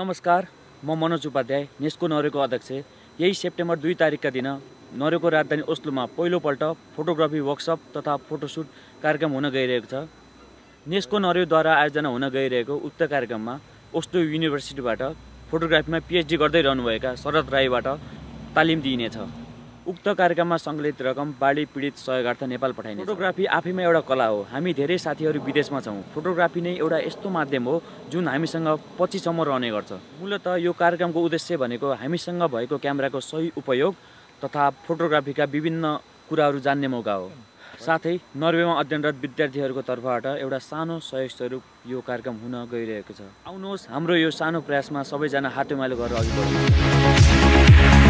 नमस्कार, म मनोज उपाध्याय, नेस्को नर्वेको अध्यक्ष। यही सेप्टेम्बर 2 तारिकका दिन नर्वेको राजधानी ओस्लोमा पहिलोपल्ट फोटोग्राफी वर्कसप तथा फोटोसुट कार्यक्रम हुन गइरहेको छ। नेस्को नर्वेद्वारा आयोजना हुन गइरहेको उक्त कार्यक्रममा ओस्लो युनिभर्सिटीबाट फोटोग्राफीमा PhD गर्दै रहनुभएका शरद राईबाट तालिम दिइनेछ। उक्त कार्यक्रममा सङ्कलित रकम बाढी पीडित सहयोगार्थ नेपाल पठाइनेछ। फोटोग्राफी आफैमा एउटा कला हो। हामी धेरै साथीहरू विदेशमा छौँ। फोटोग्राफी नै एउटा यस्तो माध्यम हो जुन हामीसँग पछिसम्म रहने गर्छ। मूलतः यो कार्यक्रमको उद्देश्य भनेको हामीसँग भएको क्यामेराको सही उपयोग तथा फोटोग्राफीका विभिन्न कुराहरू जान्ने मौका हो। साथै नर्वेमा अध्ययनरत विद्यार्थीहरूको तर्फबाट एउटा सानो सहयोग स्वरूप यो कार्यक्रम हुन गइरहेको छ। आउनुहोस् हाम्रो यो सानो प्रयासमा सबैजना हातेमालो गरेर अघि बढौँ।